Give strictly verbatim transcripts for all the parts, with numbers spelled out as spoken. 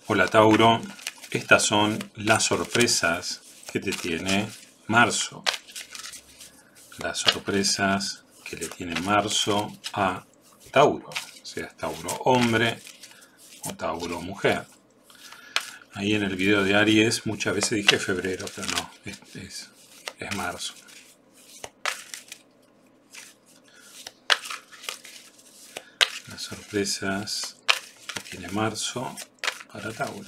Hola Tauro, estas son las sorpresas que te tiene marzo. Las sorpresas que le tiene marzo a Tauro, sea Tauro hombre o Tauro mujer. Ahí en el video de Aries muchas veces dije febrero, pero no, es, es, es marzo. Las sorpresas que tiene marzo para Tauro.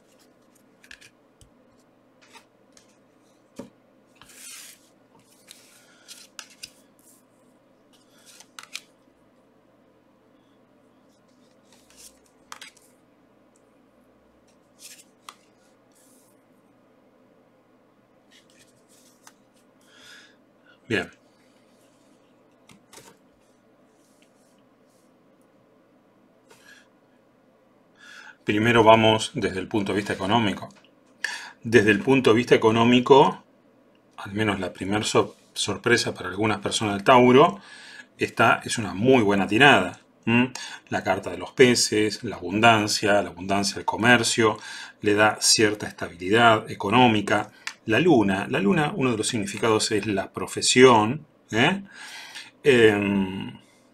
Bien. Primero vamos desde el punto de vista económico. Desde el punto de vista económico, al menos la primera so sorpresa para algunas personas del Tauro, esta es una muy buena tirada. ¿Mm? La carta de los peces, la abundancia, la abundancia del comercio, le da cierta estabilidad económica. La luna, la luna, uno de los significados es la profesión. ¿eh? Eh,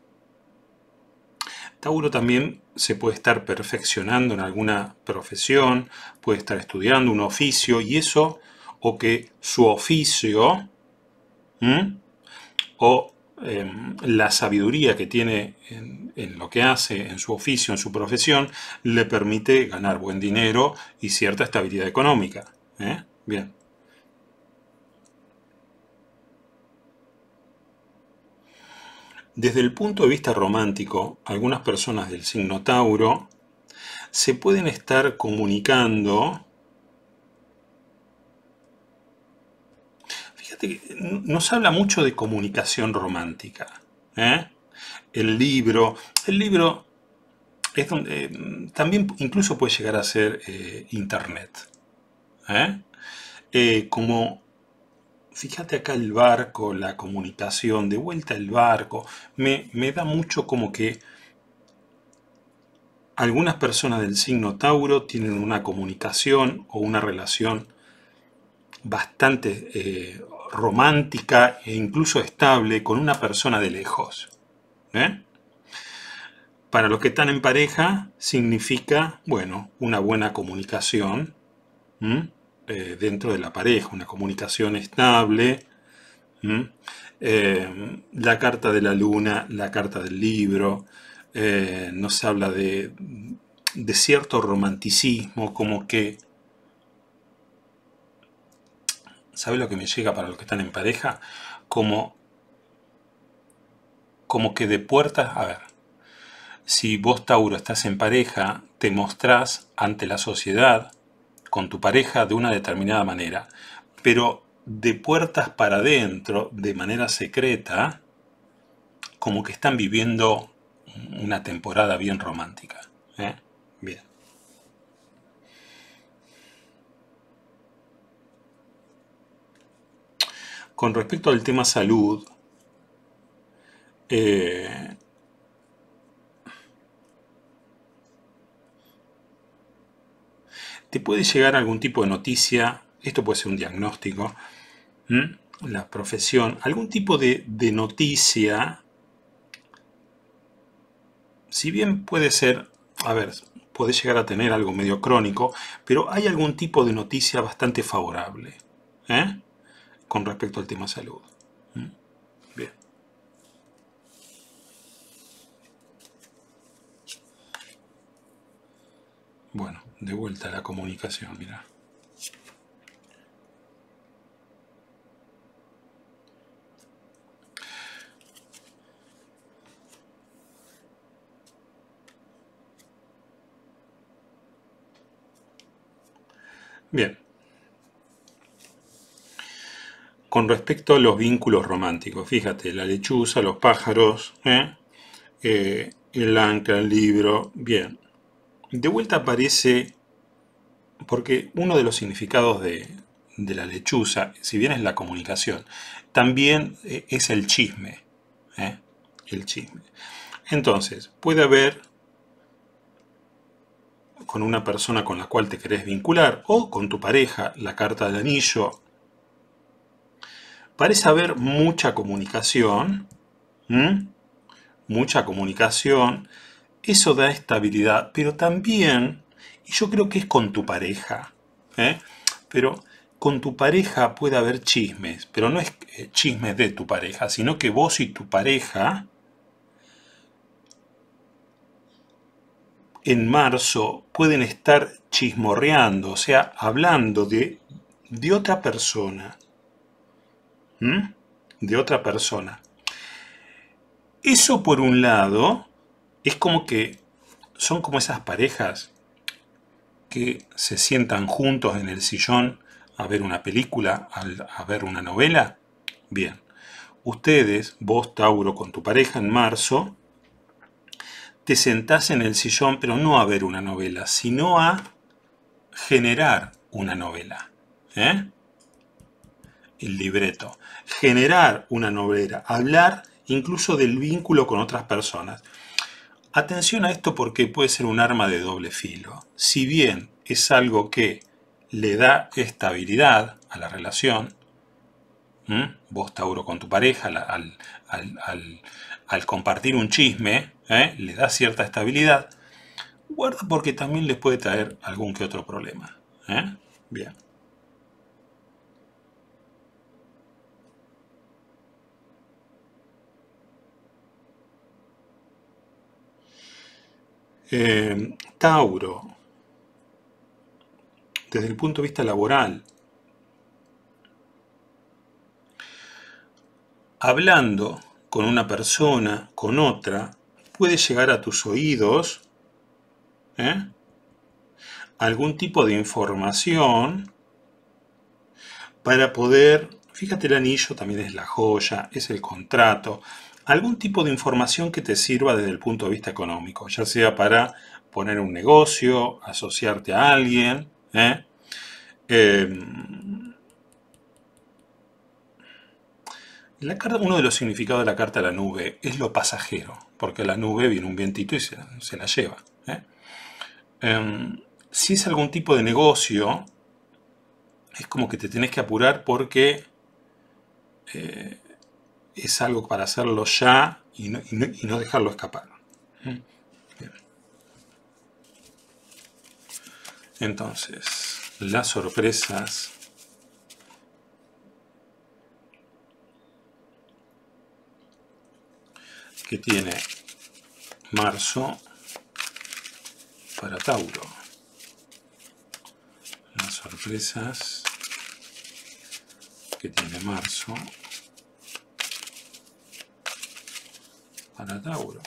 Tauro también se puede estar perfeccionando en alguna profesión, puede estar estudiando un oficio y eso, o que su oficio ¿m? o eh, la sabiduría que tiene en, en lo que hace, en su oficio, en su profesión, le permite ganar buen dinero y cierta estabilidad económica. ¿eh? Bien. Desde el punto de vista romántico, algunas personas del signo Tauro se pueden estar comunicando. Fíjate que nos habla mucho de comunicación romántica. ¿eh? El libro, el libro es donde eh, también incluso puede llegar a ser eh, internet. ¿eh? Eh, como, fíjate acá el barco, la comunicación, de vuelta el barco, me, me da mucho como que algunas personas del signo Tauro tienen una comunicación o una relación bastante eh, romántica e incluso estable con una persona de lejos. ¿eh? Para los que están en pareja significa, bueno, una buena comunicación eh, dentro de la pareja, una comunicación estable. Eh, la carta de la luna, la carta del libro, eh, nos habla de, de cierto romanticismo, como que, ¿sabe lo que me llega para los que están en pareja? Como, como que de puertas, a ver, si vos Tauro estás en pareja, te mostrás ante la sociedad con tu pareja de una determinada manera, pero de puertas para adentro, de manera secreta, como que están viviendo una temporada bien romántica. ¿eh? Bien. Con respecto al tema salud, eh, te puede llegar algún tipo de noticia, esto puede ser un diagnóstico, ¿m? la profesión, algún tipo de, de noticia, si bien puede ser, a ver, puede llegar a tener algo medio crónico, pero hay algún tipo de noticia bastante favorable ¿eh? con respecto al tema salud. ¿m? Bien. Bueno, de vuelta a la comunicación, mira. Bien. Con respecto a los vínculos románticos, fíjate, la lechuza, los pájaros, ¿eh? Eh, el ancla, el libro, bien. De vuelta aparece, porque uno de los significados de, de la lechuza, si bien es la comunicación, también eh, es el chisme, ¿eh? el chisme. Entonces, puede haber con una persona con la cual te querés vincular o con tu pareja, la carta del anillo. Parece haber mucha comunicación, ¿m? mucha comunicación, eso da estabilidad, pero también, y yo creo que es con tu pareja, ¿eh? pero con tu pareja puede haber chismes, pero no es chismes de tu pareja, sino que vos y tu pareja en marzo pueden estar chismorreando, o sea, hablando de, de otra persona, ¿m? de otra persona. Eso por un lado es como que son como esas parejas que se sientan juntos en el sillón a ver una película, a ver una novela. Bien, ustedes, vos Tauro con tu pareja en marzo, te sentás en el sillón, pero no a ver una novela, sino a generar una novela. ¿eh? El libreto. Generar una novela, hablar incluso del vínculo con otras personas. Atención a esto porque puede ser un arma de doble filo. Si bien es algo que le da estabilidad a la relación, ¿Mm? vos Tauro con tu pareja, al, al, al, al compartir un chisme, ¿eh? le da cierta estabilidad, guarda porque también les puede traer algún que otro problema. ¿eh? Bien. Eh, Tauro, desde el punto de vista laboral, hablando con una persona, con otra, puede llegar a tus oídos ¿eh? algún tipo de información para poder, fíjate, el anillo también es la joya, es el contrato, algún tipo de información que te sirva desde el punto de vista económico, ya sea para poner un negocio, asociarte a alguien, ¿eh? Eh, la carta, uno de los significados de la carta de la nube es lo pasajero, porque la nube viene un vientito y se, se la lleva. ¿eh? Eh, si es algún tipo de negocio, es como que te tenés que apurar porque eh, es algo para hacerlo ya y no, y no, y no dejarlo escapar. Bien. Entonces, las sorpresas que tiene marzo para Tauro. Las sorpresas que tiene marzo para Tauro.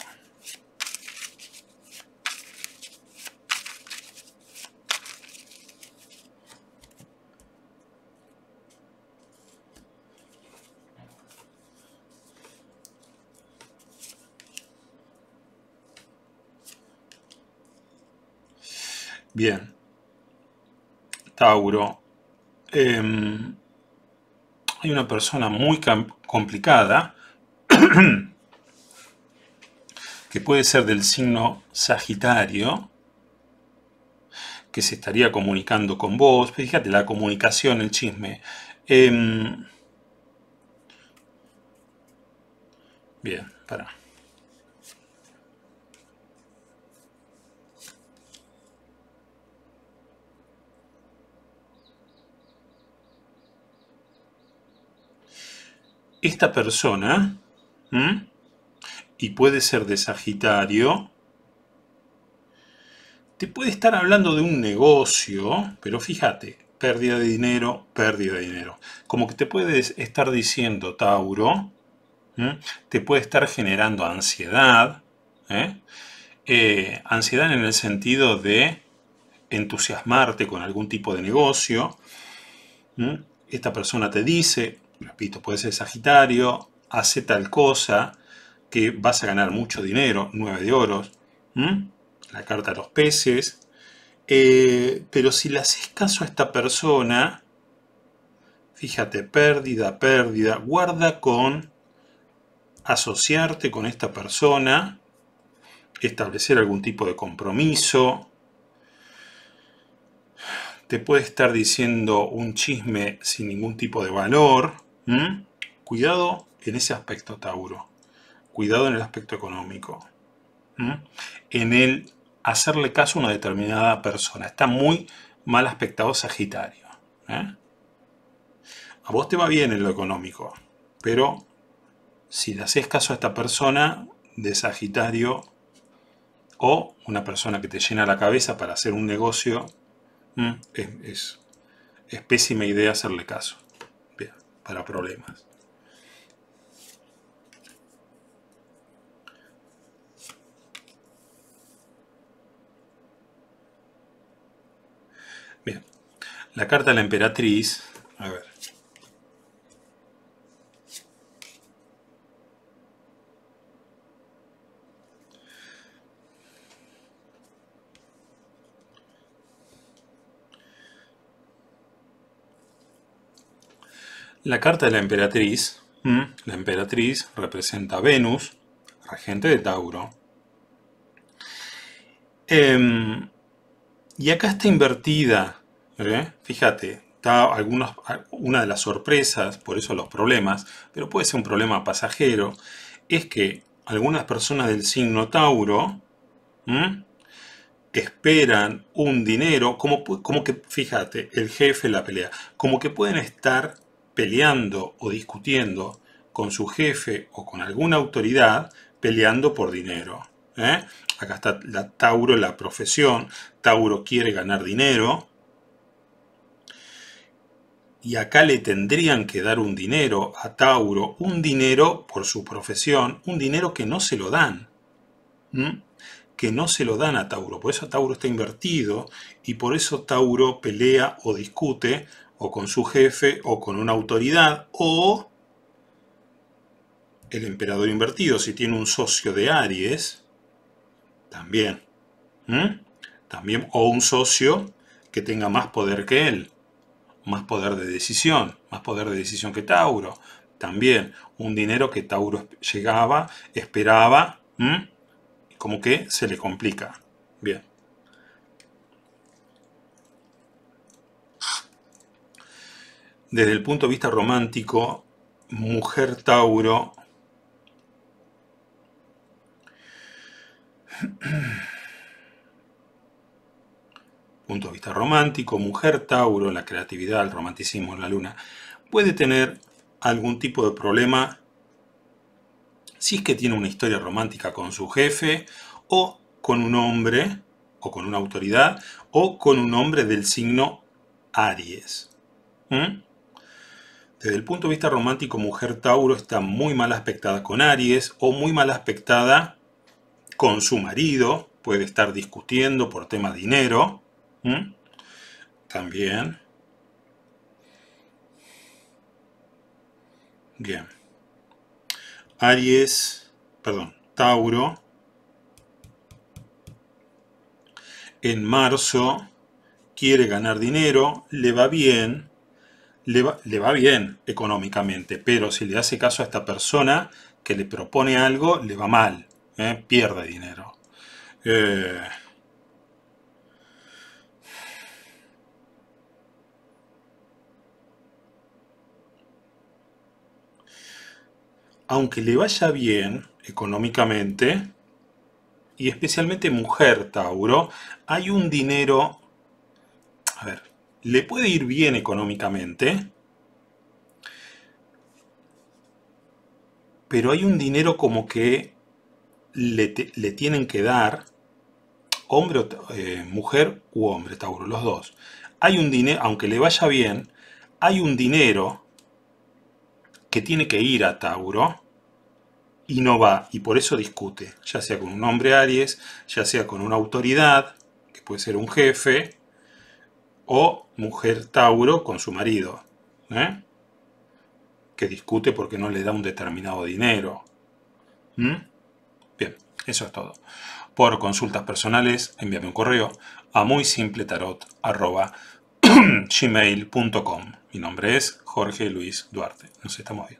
Bien, Tauro, eh, hay una persona muy complicada que puede ser del signo Sagitario, que se estaría comunicando con vos. Fíjate, la comunicación, el chisme. Eh, bien, para. Esta persona, ¿m? y puede ser de Sagitario, te puede estar hablando de un negocio, pero fíjate, pérdida de dinero, pérdida de dinero. Como que te puede estar diciendo, Tauro, ¿m? te puede estar generando ansiedad, ¿eh? Eh, ansiedad en el sentido de entusiasmarte con algún tipo de negocio. ¿m? Esta persona te dice, repito, puede ser Sagitario, hace tal cosa que vas a ganar mucho dinero, nueve de oros, ¿m? la carta de los peces, eh, pero si le haces caso a esta persona, fíjate, pérdida, pérdida, guarda con asociarte con esta persona, establecer algún tipo de compromiso, te puede estar diciendo un chisme sin ningún tipo de valor. ¿Mm? Cuidado en ese aspecto, Tauro. Cuidado en el aspecto económico. ¿Mm? En el hacerle caso a una determinada persona. Está muy mal aspectado Sagitario. ¿eh? A vos te va bien en lo económico, pero si le haces caso a esta persona de Sagitario o una persona que te llena la cabeza para hacer un negocio, es, es, es pésima idea hacerle caso. Bien, para problemas. Bien, la carta de la emperatriz, a ver. La carta de la emperatriz, la emperatriz representa a Venus, regente de Tauro. Eh, y acá está invertida, ¿eh? Fíjate, está algunos, una de las sorpresas, por eso los problemas, pero puede ser un problema pasajero, es que algunas personas del signo Tauro ¿m? esperan un dinero, como, como que, fíjate, el jefe la pelea, como que pueden estar peleando o discutiendo con su jefe o con alguna autoridad peleando por dinero. ¿eh? Acá está la Tauro, la profesión. Tauro quiere ganar dinero. Y acá le tendrían que dar un dinero a Tauro, un dinero por su profesión, un dinero que no se lo dan. ¿Mm? Que no se lo dan a Tauro. Por eso Tauro está invertido y por eso Tauro pelea o discute o con su jefe o con una autoridad o el emperador invertido. Si tiene un socio de Aries, también. ¿Mm? También, o un socio que tenga más poder que él, más poder de decisión, más poder de decisión que Tauro. También un dinero que Tauro llegaba, esperaba, ¿m? como que se le complica. Bien. Desde el punto de vista romántico, mujer Tauro punto de vista romántico, mujer Tauro, la creatividad, el romanticismo, la luna, puede tener algún tipo de problema si es que tiene una historia romántica con su jefe o con un hombre o con una autoridad o con un hombre del signo Aries. ¿Mm? Desde el punto de vista romántico, mujer Tauro está muy mal aspectada con Aries o muy mal aspectada con su marido. Puede estar discutiendo por tema de dinero. ¿Mm? También. Bien. Aries, perdón, Tauro. En marzo quiere ganar dinero, le va bien, le va, le va bien económicamente, pero si le hace caso a esta persona que le propone algo, le va mal, ¿eh? Pierde dinero. Eh, aunque le vaya bien económicamente, y especialmente mujer Tauro, hay un dinero, a ver, le puede ir bien económicamente, pero hay un dinero como que le, te, le tienen que dar, hombre, eh, mujer u hombre Tauro, los dos. Hay un dinero, aunque le vaya bien, hay un dinero que tiene que ir a Tauro y no va, y por eso discute, ya sea con un hombre Aries, ya sea con una autoridad, que puede ser un jefe, o mujer Tauro con su marido, ¿eh? que discute porque no le da un determinado dinero. ¿Mm? Bien, eso es todo. Por consultas personales, envíame un correo a muy simple tarot arroba gmail punto com. Mi nombre es Jorge Luis Duarte. Nos estamos viendo.